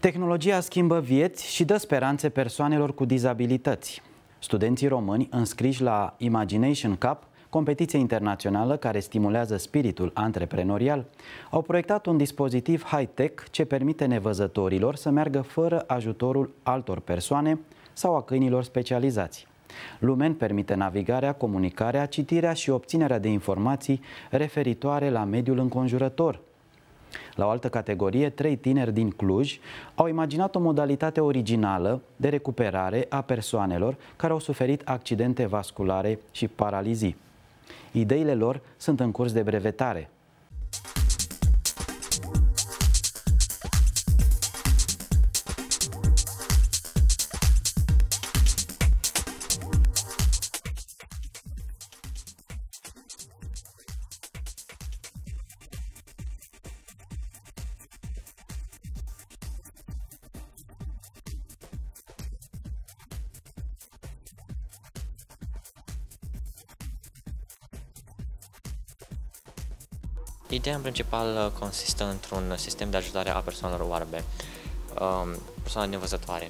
Tehnologia schimbă vieți și dă speranțe persoanelor cu dizabilități. Studenții români înscriși la Imagination Cup, competiție internațională care stimulează spiritul antreprenorial, au proiectat un dispozitiv high-tech ce permite nevăzătorilor să meargă fără ajutorul altor persoane sau a câinilor specializați. Lumen permite navigarea, comunicarea, citirea și obținerea de informații referitoare la mediul înconjurător. La o altă categorie, 3 tineri din Cluj au imaginat o modalitate originală de recuperare a persoanelor care au suferit accidente vasculare și paralizii. Ideile lor sunt în curs de brevetare. Ideea în principal consistă într-un sistem de ajutare a persoanelor oarbe, persoane nevăzătoare.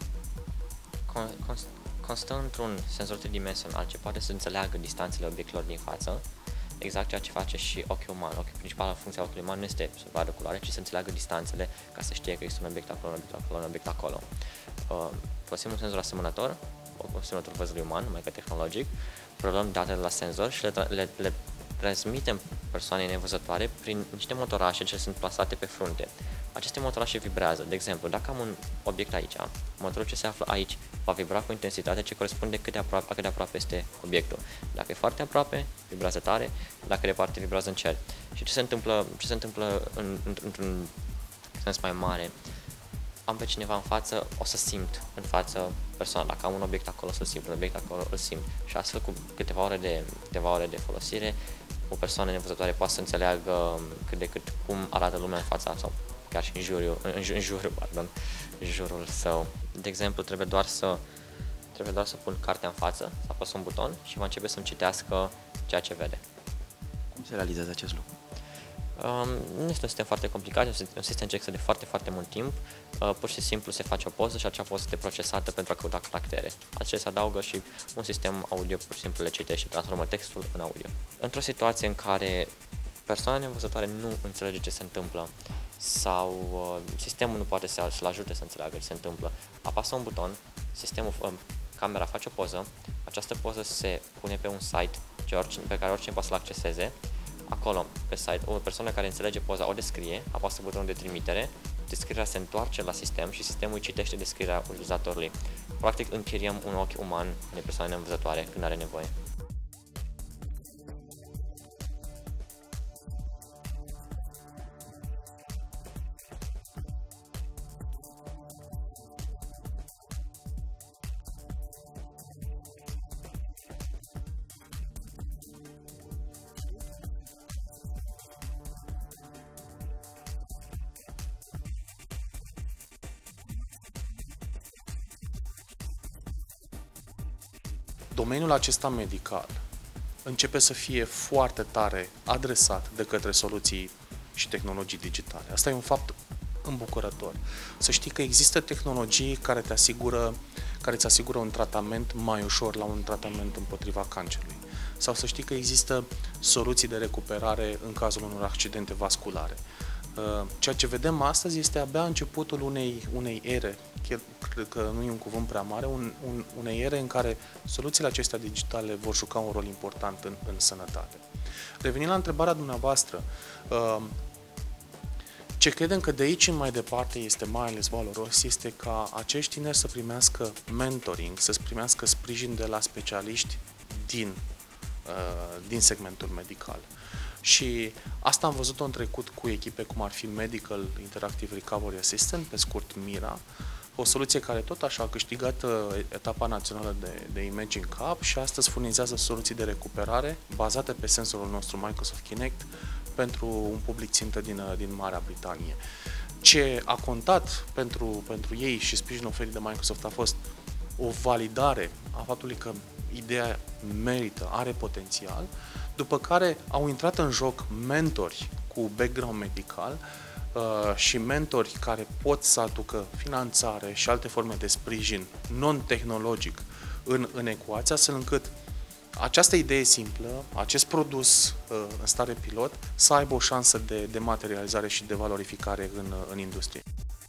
Constă într-un senzor tridimensional ce poate să înțeleagă distanțele obiectelor din față, exact ceea ce face și ochiul uman. Principala funcție a ochiului uman nu este să vadă culoare, ci să înțeleagă distanțele ca să știe că există un obiect acolo, un obiect acolo, un obiect acolo. Folosim un senzor asemănător văzului uman, numai că tehnologic, preluăm datele de la senzor și le transmitem persoanei nevăzătoare prin niște motorașe ce sunt plasate pe frunte. Aceste motorașe vibrează. De exemplu, dacă am un obiect aici, motorul ce se află aici va vibra cu intensitate ce corespunde cât de aproape este obiectul. Dacă e foarte aproape, vibrează tare, dacă e departe, vibrează încet. Și ce se întâmplă într-un sens mai mare? Am pe cineva în față, o să simt în față persoana. Dacă am un obiect acolo, să-l simt, un obiect acolo, îl simt. Și astfel, cu câteva ore de folosire, o persoană nevăzătoare poate să înțeleagă cât de cât cum arată lumea în fața sau chiar și în jurul său. De exemplu, trebuie doar să pun cartea în față, să apăs un buton și va începe să-mi citească ceea ce vede. Cum se realizează acest lucru? Nu este un sistem foarte complicat, este un sistem ce există de foarte mult timp. Pur și simplu se face o poză și acea poză este procesată pentru a căuta caractere. Astfel se adaugă și un sistem audio, pur și simplu le citește și transformă textul în audio. Într-o situație în care persoana nevăzătoare nu înțelege ce se întâmplă sau sistemul nu poate să-l ajute să înțeleagă ce se întâmplă, apasă un buton, camera face o poză, această poză se pune pe un site pe care oricine poate să-l acceseze. Acolo, pe site, o persoană care înțelege poza o descrie, apasă butonul de trimitere, descrierea se întoarce la sistem și sistemul citește descrierea utilizatorului. Practic, închiriem un ochi uman de persoane nevăzătoare când are nevoie. Domeniul acesta medical începe să fie foarte tare adresat de către soluții și tehnologii digitale. Asta e un fapt îmbucurător. Să știi că există tehnologii care îți asigură un tratament mai ușor la un tratament împotriva cancerului. Sau să știi că există soluții de recuperare în cazul unor accidente vasculare. Ceea ce vedem astăzi este abia începutul unei ere, cred că nu e un cuvânt prea mare, unei ere în care soluțiile acestea digitale vor juca un rol important în sănătate. Revenind la întrebarea dumneavoastră, ce credem că de aici în mai departe este mai ales valoros este ca acești tineri să primească mentoring, să primească sprijin de la specialiști din segmentul medical. Și asta am văzut-o în trecut cu echipe cum ar fi Medical Interactive Recovery Assistant, pe scurt MIRA, o soluție care tot așa a câștigat etapa națională de Imagine Cup și astăzi furnizează soluții de recuperare bazate pe senzorul nostru Microsoft Kinect pentru un public țintă din Marea Britanie. Ce a contat pentru ei și sprijinul oferit de Microsoft a fost o validare a faptului că ideea merită, are potențial, după care au intrat în joc mentori cu background medical, și mentori care pot să aducă finanțare și alte forme de sprijin non-tehnologic în ecuație, astfel încât această idee simplă, acest produs în stare pilot, să aibă o șansă de materializare și de valorificare în industrie.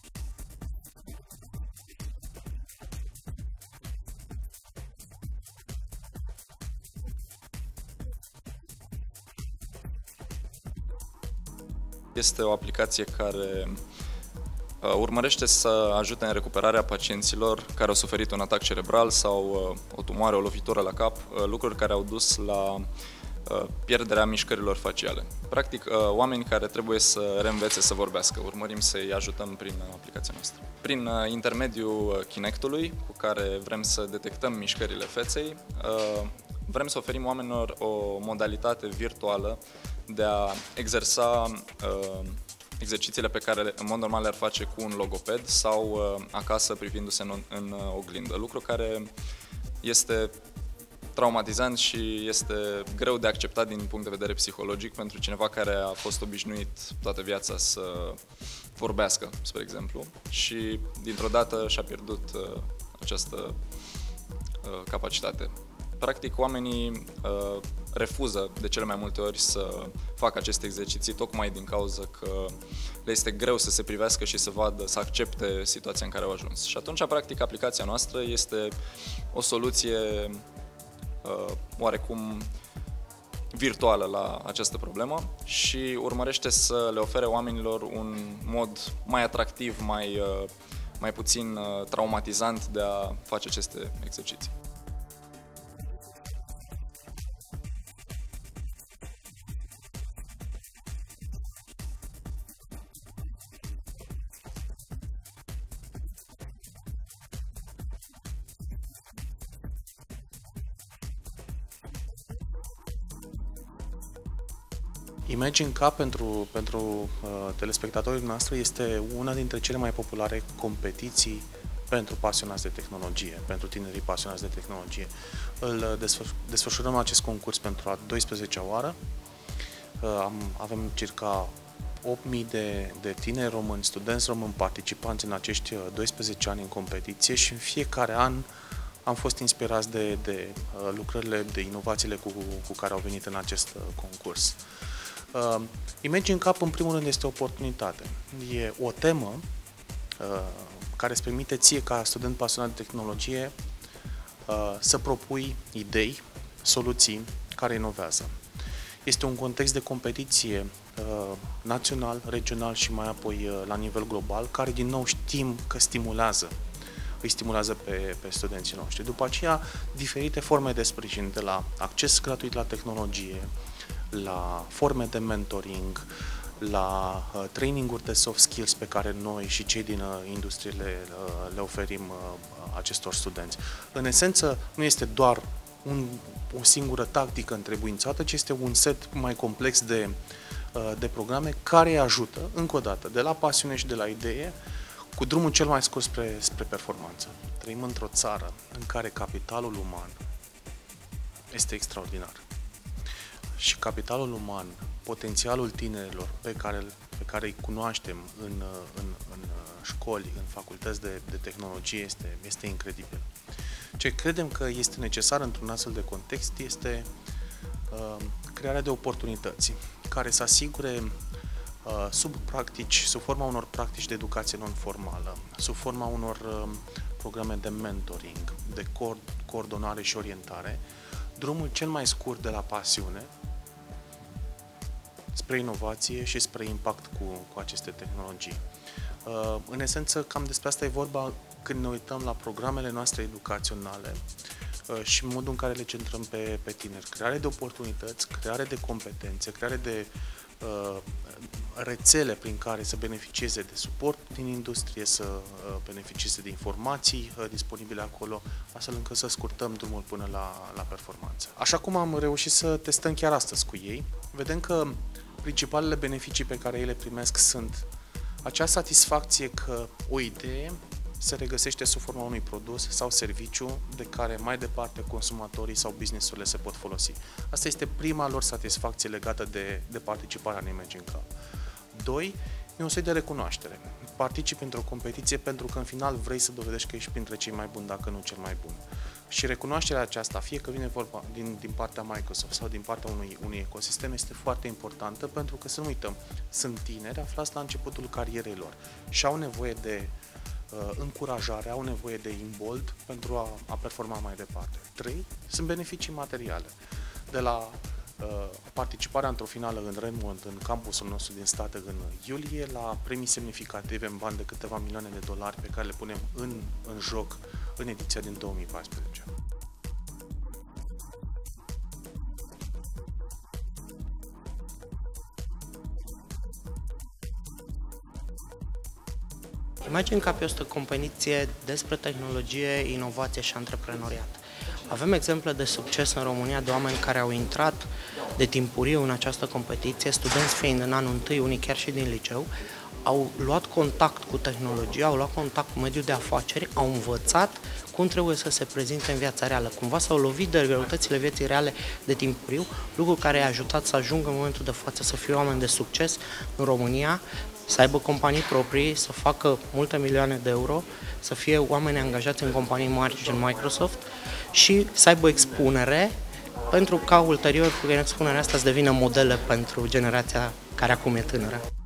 Este o aplicație care urmărește să ajute în recuperarea pacienților care au suferit un atac cerebral sau o tumoare, o lovitură la cap, lucruri care au dus la pierderea mișcărilor faciale. Practic, oameni care trebuie să reînvețe să vorbească. Urmărim să-i ajutăm prin aplicația noastră. Prin intermediul Kinect-ului, cu care vrem să detectăm mișcările feței, vrem să oferim oamenilor o modalitate virtuală de a exersa exercițiile pe care în mod normal le-ar face cu un logoped sau acasă privindu-se în oglindă, lucru care este traumatizant și este greu de acceptat din punct de vedere psihologic pentru cineva care a fost obișnuit toată viața să vorbească, spre exemplu, și dintr-o dată și-a pierdut această capacitate. Practic, oamenii refuză de cele mai multe ori să facă aceste exerciții tocmai din cauza că le este greu să se privească și să vadă, să accepte situația în care au ajuns. Și atunci, practic, aplicația noastră este o soluție oarecum virtuală la această problemă și urmărește să le ofere oamenilor un mod mai atractiv, mai puțin traumatizant de a face aceste exerciții. Imagine Cup pentru telespectatorii noastre este una dintre cele mai populare competiții pentru pasionați de tehnologie, pentru tinerii pasionați de tehnologie. Desfășurăm acest concurs pentru a 12-a oară. Avem circa 8.000 de tineri români, studenți români participanți în acești 12 ani în competiție și în fiecare an am fost inspirați de lucrările, de inovațiile cu care au venit în acest concurs. Imagine Cup, în primul rând, este o oportunitate. E o temă care îți permite ție, ca student pasionat de tehnologie, să propui idei, soluții care inovează. Este un context de competiție național, regional și mai apoi la nivel global, care, din nou, știm că îi stimulează pe studenții noștri. După aceea, diferite forme de sprijin, de la acces gratuit la tehnologie, la forme de mentoring, la traininguri de soft skills pe care noi și cei din industrie le oferim acestor studenți. În esență, nu este doar o singură tactică întrebuințată, ci este un set mai complex de programe care îi ajută, încă o dată, de la pasiune și de la idee, cu drumul cel mai scurt spre performanță. Trăim într-o țară în care capitalul uman este extraordinar. Și capitalul uman, potențialul tinerilor pe care îi cunoaștem în școli, în facultăți de tehnologie, este incredibil. Ce credem că este necesar într-un astfel de context este crearea de oportunități care să asigure sub forma unor practici de educație non-formală, sub forma unor programe de mentoring, de coordonare și orientare, drumul cel mai scurt de la pasiune spre inovație și spre impact cu aceste tehnologii. În esență, cam despre asta e vorba când ne uităm la programele noastre educaționale și modul în care le centrăm pe tineri. Creare de oportunități, creare de competențe, creare de rețele prin care să beneficieze de suport din industrie, să beneficieze de informații disponibile acolo, astfel încât să scurtăm drumul până la performanță. Așa cum am reușit să testăm chiar astăzi cu ei, vedem că principalele beneficii pe care ei le primesc sunt acea satisfacție că o idee se regăsește sub forma unui produs sau serviciu de care mai departe consumatorii sau business-urile se pot folosi. Asta este prima lor satisfacție legată de participarea în Imagine Cup. 2. E un soi de recunoaștere. Participi într-o competiție pentru că în final vrei să dovedești că ești printre cei mai buni, dacă nu cel mai bun. Și recunoașterea aceasta, fie că vine vorba din partea Microsoft sau din partea unui ecosistem, este foarte importantă pentru că, să nu uităm, sunt tineri aflați la începutul carierei lor și au nevoie de încurajare, au nevoie de imbold pentru a performa mai departe. 3. Sunt beneficii materiale. De la participarea într-o finală în Redmond, în campusul nostru din state în iulie, la premii semnificative în bani de câteva milioane de dolari pe care le punem în joc în ediția din 2014. Imagine Cup este o competiție despre tehnologie, inovație și antreprenoriat. Avem exemple de succes în România de oameni care au intrat de timpuriu în această competiție, studenți fiind în anul întâi, unii chiar și din liceu, au luat contact cu tehnologia, au luat contact cu mediul de afaceri, au învățat cum trebuie să se prezinte în viața reală. Cumva s-au lovit de greutățile vieții reale de timpuriu, lucru care i-a ajutat să ajungă în momentul de față să fie oameni de succes în România, să aibă companii proprii, să facă multe milioane de euro, să fie oameni angajați în companii mari gen Microsoft și să aibă expunere, pentru ca ulterior, prin expunerea asta, să devină modele pentru generația care acum e tânără.